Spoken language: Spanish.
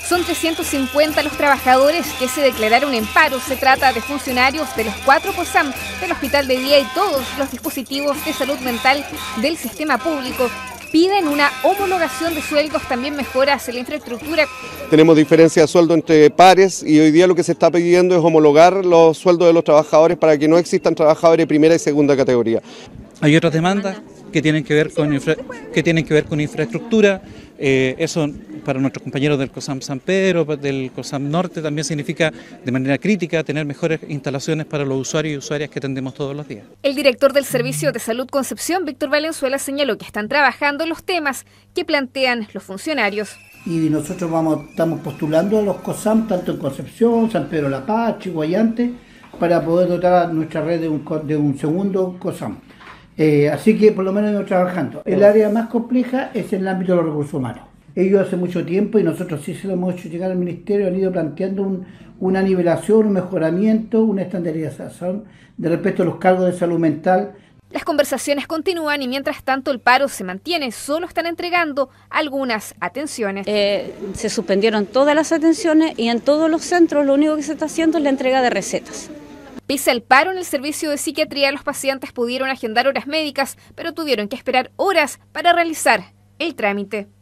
Son 350 los trabajadores que se declararon en paro. Se trata de funcionarios de los 4 COSAM, del Hospital de Día y todos los dispositivos de salud mental del sistema público. Piden una homologación de sueldos, también mejoras en la infraestructura. Tenemos diferencia de sueldo entre pares y hoy día lo que se está pidiendo es homologar los sueldos de los trabajadores para que no existan trabajadores de primera y segunda categoría. Hay otras demandas que tienen que ver con infraestructura. Eso para nuestros compañeros del COSAM San Pedro, del COSAM Norte, también significa de manera crítica tener mejores instalaciones para los usuarios y usuarias que atendemos todos los días. El director del Servicio de Salud Concepción, Víctor Valenzuela, señaló que están trabajando en los temas que plantean los funcionarios. Y nosotros estamos postulando a los COSAM, tanto en Concepción, San Pedro La Paz, Chihuayante, para poder dotar a nuestra red de un segundo COSAM. Así que por lo menos estamos trabajando. El área más compleja es el ámbito de los recursos humanos. Ellos hace mucho tiempo, y nosotros sí se lo hemos hecho llegar al Ministerio, han ido planteando una nivelación, un mejoramiento, una estandarización de respecto a los cargos de salud mental. Las conversaciones continúan y mientras tanto el paro se mantiene, solo están entregando algunas atenciones. Se suspendieron todas las atenciones y en todos los centros lo único que se está haciendo es la entrega de recetas. Pese al paro en el servicio de psiquiatría, los pacientes pudieron agendar horas médicas, pero tuvieron que esperar horas para realizar el trámite.